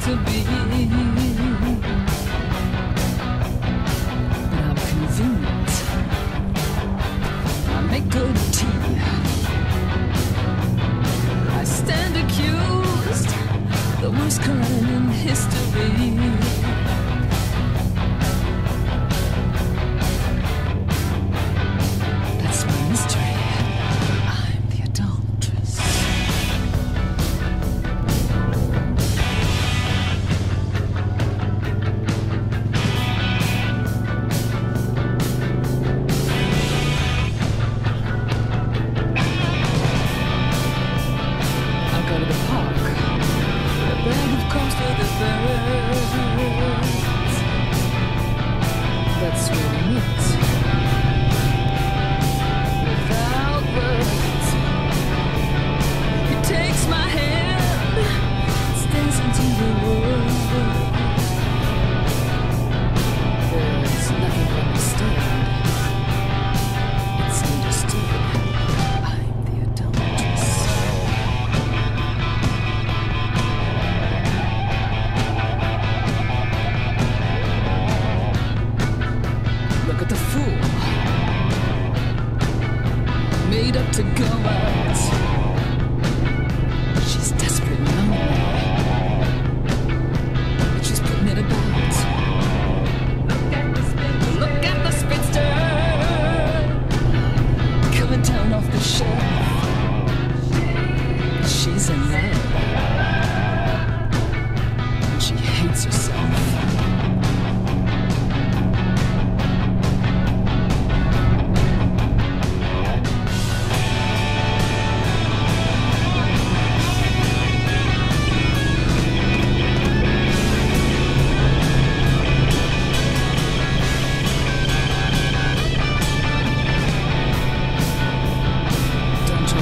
to be. But I'm convenient. I make good tea. I stand accused, the worst crime in history. That's my mystery. I'm the adulteress. I'll go to the park, with a bag of crumbs for the birds. That's where we meet. Without words, he takes my hand, stares into the world. There's nothing understood. It's understood. I'm the adulteress. Look at the fool, made up to go out. She's desperate and lonely, but she's putting it about. Look at the spinster, coming down off the shelf. She's in love, and she hates herself. Don't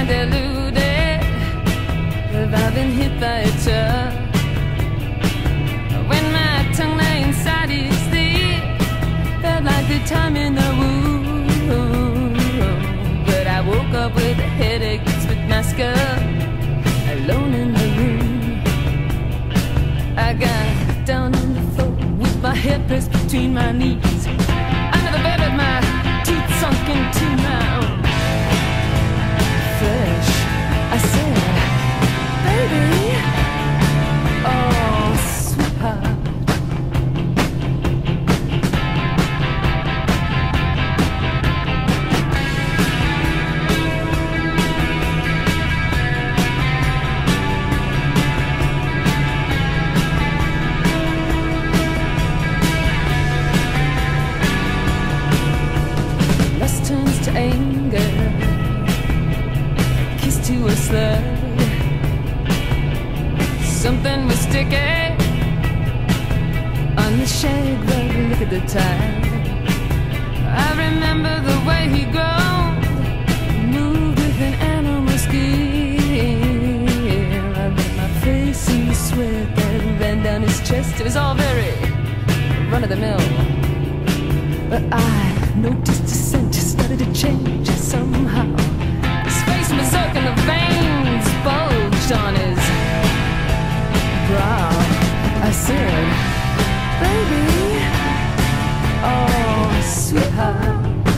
deluded. Have I been hit by a truck? When my tongue lay inside his teeth, felt like the time in the womb. But I woke up with a headache that split my skull, alone in the room. I got down on the floor with my head pressed between my knees. Under the bed with my teeth sunk into my own flesh. I said, baby, oh, sweetheart. To anger, kiss to a slur. Something was sticky on the shag rug. Look at the time. I remember the way he groaned, moved with an animal skill. I let my face in the sweat that ran down his chest. It was all very run of the mill, but I noticed the scent started to change somehow. His face was berserk and the veins bulged on his brow. I said, baby, oh, sweetheart.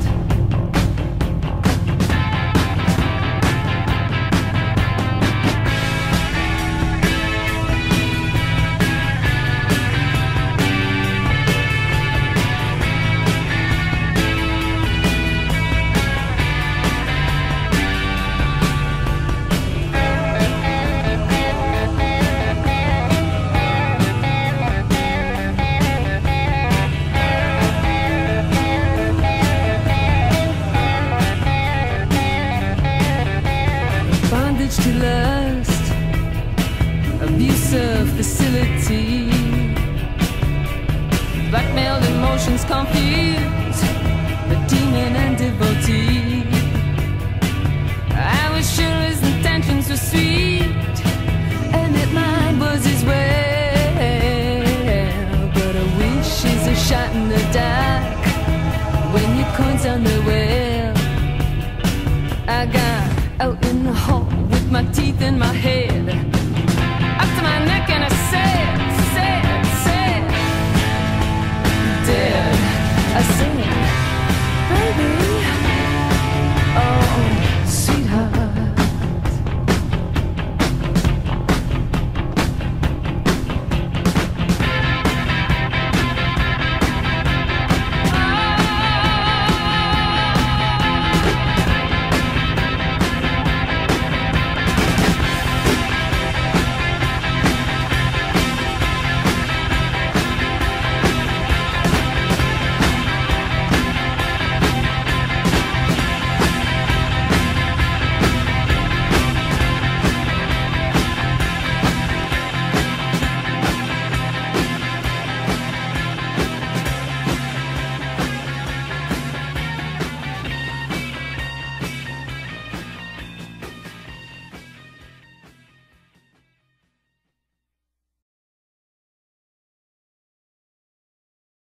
To lust, abusive facility, blackmailed emotions confused, the demon and devotee. I was sure his intentions were sweet, and that mine was his well, but a wish is a shot in the dark when your coins on the well. I got out in the hall with my teeth in my head, up to my neck, and I said, dead. I said,